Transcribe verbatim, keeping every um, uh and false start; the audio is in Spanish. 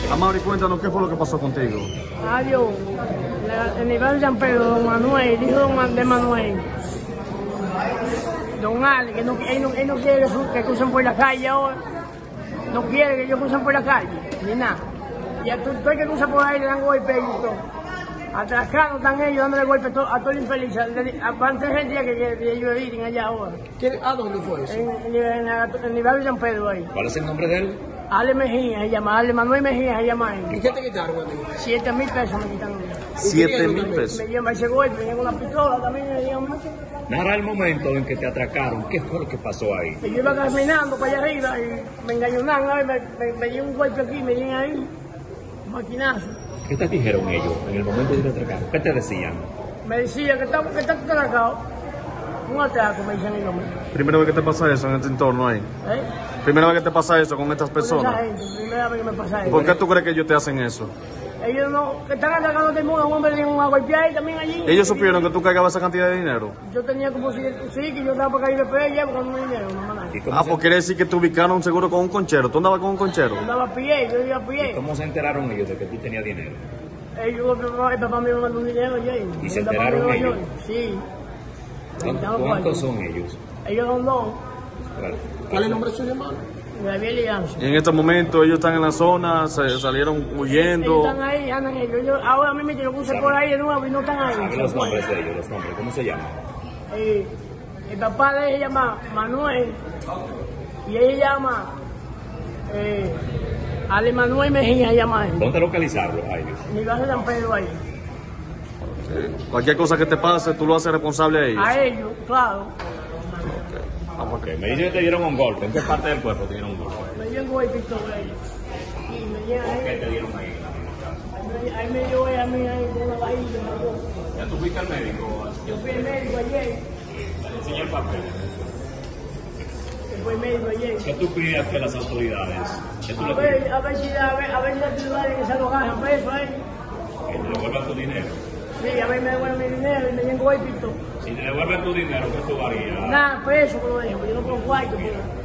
Amaury, cuéntanos qué fue lo que pasó contigo. Adiós. En el barrio de San Pedro, don Manuel, el hijo de Manuel, don Ale, que no, él, no, él no quiere que crucen por la calle ahora. No quiere que ellos crucen por la calle, ni nada. Y a todo el que cruza por ahí le dan golpes y todo. Atrascados están ellos dándole golpes a todo, a todo el infeliz. Van tres gente que, que, que ellos viven allá ahora. ¿A dónde fue eso? En, en, en, en el barrio de San Pedro ahí. ¿Cuál es el nombre de él? Ale Mejía se llama, Ale Manuel Mejía se llama él. ¿Y qué te quitaron, güey? Siete mil pesos me quitan. Siete mil pesos. Me llevan ese golpe, me llevan una pistola también, me llevan mucho. Narra el momento en que te atracaron. ¿Qué fue lo que pasó ahí? Yo iba caminando para allá arriba y me engañonaron, me, me, me dio un golpe aquí, me dieron ahí, un maquinazo. ¿Qué te dijeron ellos en el momento de que te atracaron? ¿Qué te decían? Me decía que está, que está atracado. Un atraco, me dicen ellos. Primera vez que te pasa eso en este entorno ahí. ¿Eh? Primera vez que te pasa eso con estas Con personas. esa gente, primera vez que me pasa eso. ¿Por qué tú crees que ellos te hacen eso? Ellos no, que están atracando a todo el mundo, un hombre le dieron a golpear ahí también allí. ¿Ellos supieron que tú cargabas esa cantidad de dinero? Yo tenía como si, sí, que yo estaba para caer de pie, llevo con un dinero, no nada. ¿Y cómo Ah, se- pues quiere decir que te ubicaron un seguro con un conchero. ¿Tú andabas con un conchero? Yo andaba a pie, yo iba a ¿Y pie. cómo se enteraron ellos de que tú tenías dinero? Ellos, el papá, el papá me mandó un dinero ayer. ¿Y se El papá enteraron me dio ellos? Sí. ¿Cuántos, cuántos son ellos? Ellos son dos, Claro. ¿Cuál es el nombre de su hermano? Gabriel y Anson. Y en este momento ellos están en la zona, se salieron Ellos huyendo. están ahí, andan ellos. Ellos- ahora mismo yo lo puse por ahí de nuevo y no están ahí. ¿Sabe los nombres de ellos? Los nombres, ¿cómo se llaman? Eh, el papá de ella se llama Manuel y ella se llama eh, Ale Manuel Mejía, se llama él. ¿Dónde localizarlos a ellos? Mi barrio de San Pedro ahí. Cualquier cosa que te pase, tú lo haces responsable a ellos. A ellos, claro. Ok, me dicen que te dieron un golpe. ¿En qué parte del cuerpo te dieron un golpe? Me dio un golpe y todo ahí. Y me dio ¿Qué ahí. te dieron ahí? Ahí me- Ahí me dio ella a mí ahí con una vajilla. me dio. ¿Ya tú fuiste al médico? Yo fui al médico ayer. Enseña el papel. Yo fui al médico ayer. ¿Qué tú pides que las autoridades? ¿Qué tú A le pides? ver, a ver si a ver, a ver si la ciudad que se lo ganan preso ahí. Que te devuelvan tu dinero. Sí, a ver me devuelven mi dinero y me dio un golpe y todo. Si te devuelven tu dinero, ¿qué tú harías? Nada, preso que lo dejo, yo no puedo cuarto. Pero...